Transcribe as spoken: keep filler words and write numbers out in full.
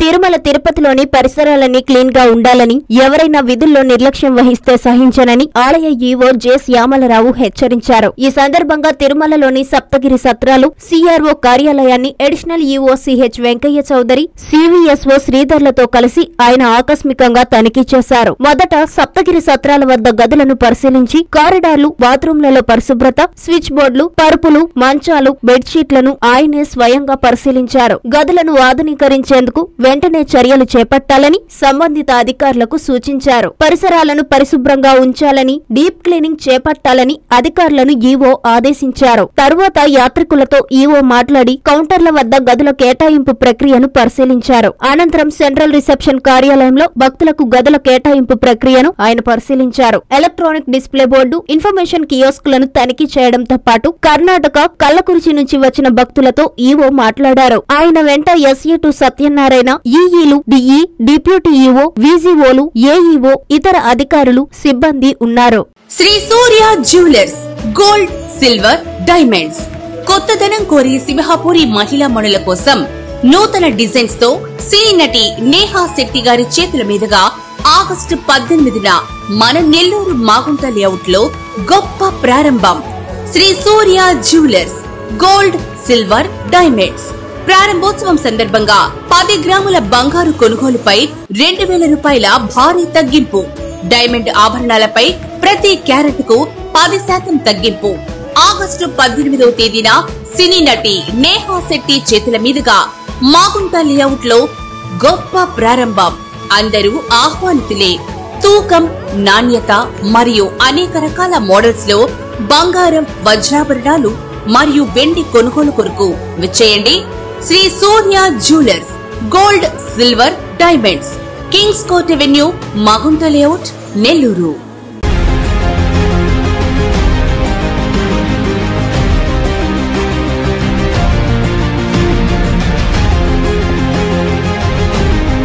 తిరుమల తిరుపతిలోని పరిసరాలన్నీ క్లీన్ గా ఉండాలని, ఎవరైనా విధుల్లో నిర్లక్ష్యం వహిస్తే సహించనని ఆలయ ఈవో జె శ్యామలరావు హెచ్చరించారు. ఈ సందర్భంగా తిరుమలలోని సప్తగిరి సత్రాలు సిఆర్ఓ కార్యాలయాన్ని additional EO CH Venkaiah Chowdary, CVSO శ్రీధర్లతో కలిసి ఆయన ఆకస్మికంగా తనిఖీ చేశారు. మొదట సప్తగిరి సత్రాల వద్ద గదులను పరిశీలించి కారిడార్లు, బాత్రూంలలో పరిశుభ్రత, స్విచ్ బోర్డులు, పరుపులు, మంచాలు, బెడ్షీట్లను ఆయనే స్వయంగా పరిశీలించారు. గదులను ఆధునీకరించేందుకు వెంటనే చర్యలు చేపట్టాలని సంబంధిత అధికారులకు సూచించారు. పరిసరాలను పరిశుభ్రంగా ఉంచాలని, డీప్ క్లీనింగ్ చేపట్టాలని అధికారులను ఈవో ఆదేశించారు. తరువాత యాత్రికులతో ఈవో మాట్లాడి కౌంటర్ల వద్ద గదుల కేటాయింపు ప్రక్రియను పరిశీలించారు. అనంతరం సెంట్రల్ రిసెప్షన్ కార్యాలయంలో భక్తులకు గదుల కేటాయింపు ప్రక్రియను ఆయన పరిశీలించారు. ఎలక్ట్రానిక్ డిస్ప్లే బోర్డు, ఇన్ఫర్మేషన్ కియోస్కులను తనిఖీ చేయడంతో పాటు కర్ణాటక కల్లకురిచి నుంచి వచ్చిన భక్తులతో ఈవో మాట్లాడారు. ఆయన వెంట ఎస్ఏ టు సత్యనారాయణ, ఈఈలు, డిఈ, డిప్యూటీ ఈవో, విజిఓలు, ఏఈఓ, ఇతర అధికారులు, సిబ్బంది ఉన్నారు. Shri Surya jewellers gold, silver, diamonds కొత్తదనం కోరి సింహపురి మహిళా మణుల కోసం నూతన డిజైన్స్ తో సినీ నటి నేహా శెట్టి గారి చేతుల మీదుగా ఆగస్టు పద్దెనిమిదిన మన నెల్లూరు మాగుంట లేఅవుట్ లో గొప్ప ప్రారంభం. Shri Surya jewellers gold, silver, diamonds ప్రారంభోత్సవం సందర్భంగా పది గ్రాముల బంగారు కొనుగోలుపై రెండు వేల రూపాయల భారీ తగ్గింపు, డైమండ్ ఆభరణాలపై ప్రతి క్యారెట్ కు పది శాతం తగ్గింపు. ఆగస్టు పద్దెనిమిదవ తేదీన సినీ నటి నేహా శెట్టి చేతుల మీదుగా మాగుంట లేఅవుట్ లో గొప్ప ప్రారంభం. అందరూ ఆహ్వానితులే. తూకం, నాణ్యత మరియు అనేక రకాల మోడల్స్ లో బంగారం, వజ్రాభరణాలు మరియు వెండి కొనుగోలు కొరకు విచ్చేయండి. Shri Surya jewellers gold, silver, diamonds, kings court avenue, Magunta layout, Nellore.